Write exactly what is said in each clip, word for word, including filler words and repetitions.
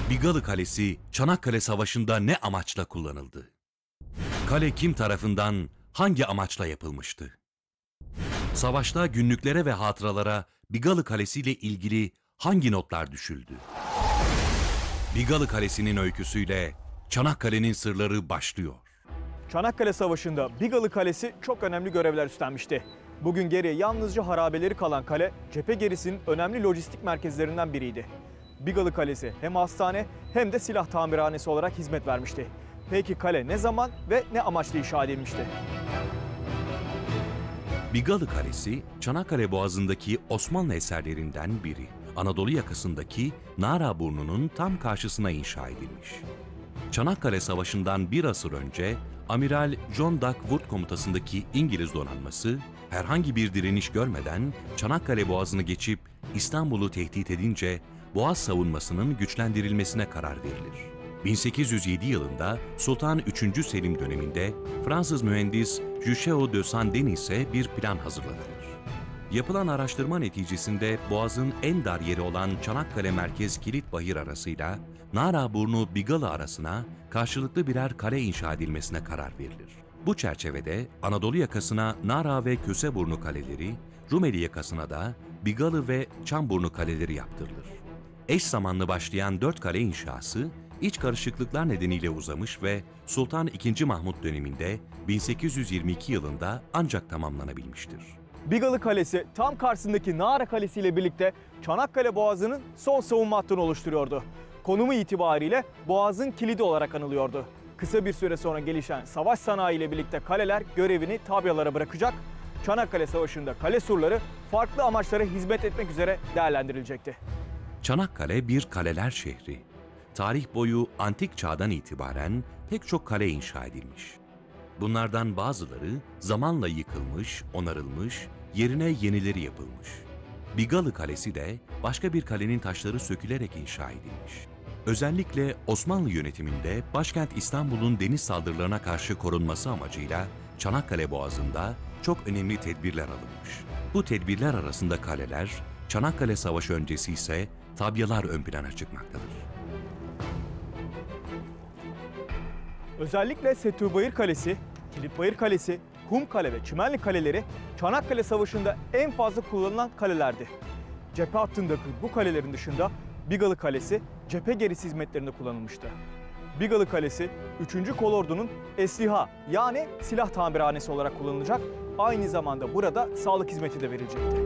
Bigalı Kalesi, Çanakkale Savaşı'nda ne amaçla kullanıldı? Kale kim tarafından, hangi amaçla yapılmıştı? Savaşta günlüklere ve hatıralara Bigalı Kalesi ile ilgili hangi notlar düşüldü? Bigalı Kalesi'nin öyküsüyle Çanakkale'nin sırları başlıyor. Çanakkale Savaşı'nda Bigalı Kalesi çok önemli görevler üstlenmişti. Bugün geriye yalnızca harabeleri kalan kale, cephe gerisinin önemli lojistik merkezlerinden biriydi. Bigalı Kalesi hem hastane hem de silah tamirhanesi olarak hizmet vermişti. Peki kale ne zaman ve ne amaçla inşa edilmişti? Bigalı Kalesi, Çanakkale Boğazı'ndaki Osmanlı eserlerinden biri. Anadolu yakasındaki Naraburnu'nun tam karşısına inşa edilmiş. Çanakkale Savaşı'ndan bir asır önce Amiral John Duckworth komutasındaki İngiliz donanması herhangi bir direniş görmeden Çanakkale Boğazı'nı geçip İstanbul'u tehdit edince Boğaz savunmasının güçlendirilmesine karar verilir. bin sekiz yüz yedi yılında Sultan üçüncü Selim döneminde Fransız mühendis Juchet de Saint-Denis'e bir plan hazırlatılır. Yapılan araştırma neticesinde Boğaz'ın en dar yeri olan Çanakkale Merkez Kilitbahir arasıyla Naraburnu Bigalı arasına karşılıklı birer kale inşa edilmesine karar verilir. Bu çerçevede Anadolu yakasına Nara ve Köseburnu kaleleri, Rumeli yakasına da Bigalı ve Çamburnu kaleleri yaptırılır. Eş zamanlı başlayan dört kale inşası, iç karışıklıklar nedeniyle uzamış ve Sultan ikinci. Mahmut döneminde bin sekiz yüz yirmi iki yılında ancak tamamlanabilmiştir. Bigalı Kalesi tam karşısındaki Nara Kalesi ile birlikte Çanakkale Boğazı'nın son savunma hattını oluşturuyordu. Konumu itibariyle Boğaz'ın kilidi olarak anılıyordu. Kısa bir süre sonra gelişen savaş sanayi ile birlikte kaleler görevini tabyalara bırakacak. Çanakkale Savaşı'nda kale surları farklı amaçlara hizmet etmek üzere değerlendirilecekti. Çanakkale bir kaleler şehri. Tarih boyu antik çağdan itibaren pek çok kale inşa edilmiş. Bunlardan bazıları zamanla yıkılmış, onarılmış, yerine yenileri yapılmış. Bigalı Kalesi de başka bir kalenin taşları sökülerek inşa edilmiş. Özellikle Osmanlı yönetiminde başkent İstanbul'un deniz saldırılarına karşı korunması amacıyla Çanakkale Boğazı'nda çok önemli tedbirler alınmış. Bu tedbirler arasında kaleler, Çanakkale Savaşı öncesi ise tabyalar ön plana çıkmaktadır. Özellikle Setûbahir Kalesi, Kilitbahir Kalesi, Kumkale ve Çimenli kaleleri Çanakkale Savaşı'nda en fazla kullanılan kalelerdi. Cephe hattındaki bu kalelerin dışında Bigalı Kalesi cephe gerisi hizmetlerinde kullanılmıştı. Bigalı Kalesi üçüncü Kolordu'nun esliha yani silah tamirhanesi olarak kullanılacak, aynı zamanda burada sağlık hizmeti de verilecekti.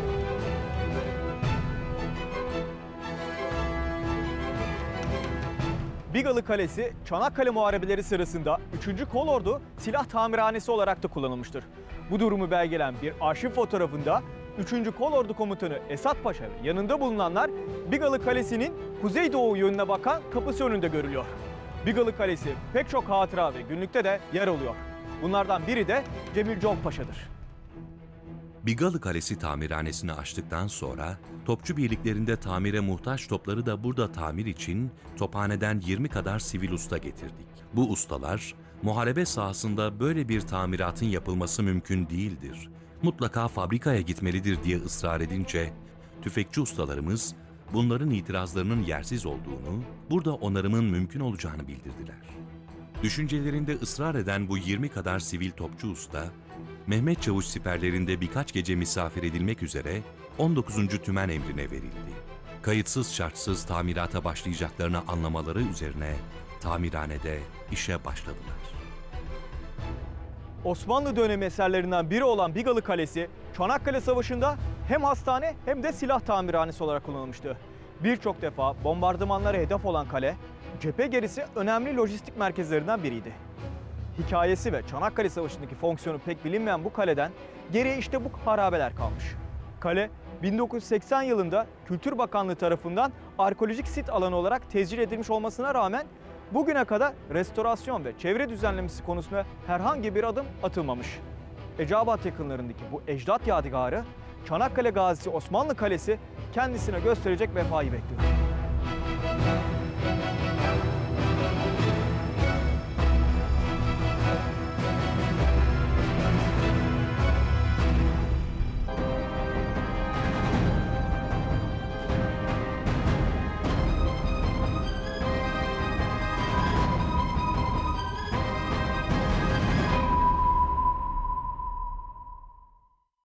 Bigalı Kalesi, Çanakkale Muharebeleri sırasında üçüncü Kolordu silah tamirhanesi olarak da kullanılmıştır. Bu durumu belgeleyen bir arşiv fotoğrafında üçüncü Kolordu Komutanı Esat Paşa ve yanında bulunanlar Bigalı Kalesi'nin kuzeydoğu yönüne bakan kapısı önünde görülüyor. Bigalı Kalesi pek çok hatıra ve günlükte de yer alıyor. Bunlardan biri de Cemil Conk Paşa'dır. Bigalı Kalesi tamirhanesini açtıktan sonra topçu birliklerinde tamire muhtaç topları da burada tamir için tophaneden yirmi kadar sivil usta getirdik. Bu ustalar muharebe sahasında böyle bir tamiratın yapılması mümkün değildir, mutlaka fabrikaya gitmelidir diye ısrar edince tüfekçi ustalarımız bunların itirazlarının yersiz olduğunu, burada onarımın mümkün olacağını bildirdiler. Düşüncelerinde ısrar eden bu yirmi kadar sivil topçu usta, Mehmet Çavuş siperlerinde birkaç gece misafir edilmek üzere on dokuzuncu Tümen emrine verildi. Kayıtsız şartsız tamirata başlayacaklarını anlamaları üzerine tamirhanede işe başladılar. Osmanlı dönemi eserlerinden biri olan Bigalı Kalesi, Çanakkale Savaşı'nda hem hastane hem de silah tamirhanesi olarak kullanılmıştı. Birçok defa bombardımanlara hedef olan kale, cephe gerisi önemli lojistik merkezlerinden biriydi. Hikayesi ve Çanakkale Savaşı'ndaki fonksiyonu pek bilinmeyen bu kaleden geriye işte bu harabeler kalmış. Kale, bin dokuz yüz seksen yılında Kültür Bakanlığı tarafından arkeolojik sit alanı olarak tescil edilmiş olmasına rağmen bugüne kadar restorasyon ve çevre düzenlemesi konusunda herhangi bir adım atılmamış. Eceabat yakınlarındaki bu ecdat yadigarı, Çanakkale Gazisi Osmanlı Kalesi kendisine gösterecek vefayı bekliyor.